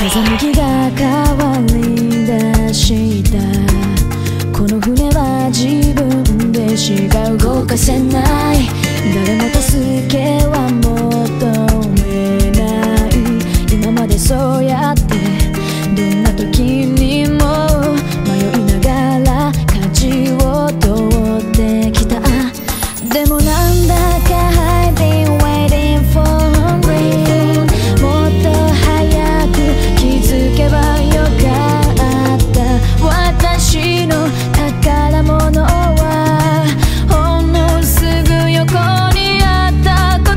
風向きが変わり出した。この船は自分でしか動かせない。誰も助けは求めない。今までそうやってどんな時にも迷いながら舵を取ってきた。でもなんだか I've been waiting for rain。 もっと早く気づけばよかった。私の宝物はほんのすぐ横にあったこと。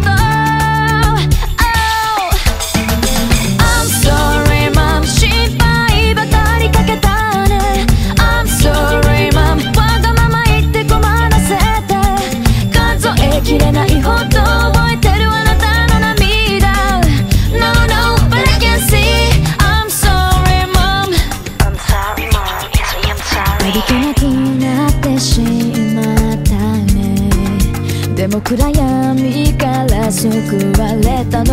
Oh I'm sorry mom 心配ばかりかけたね。 I'm sorry mom わがまま言って困らせて。数えきれないほど覚えてるあなたの涙。 No no but I can see I'm sorry mom。 I'm sorry mom Yes I'm sorry。 歩けなくなってしまったね。でも暗闇から救われた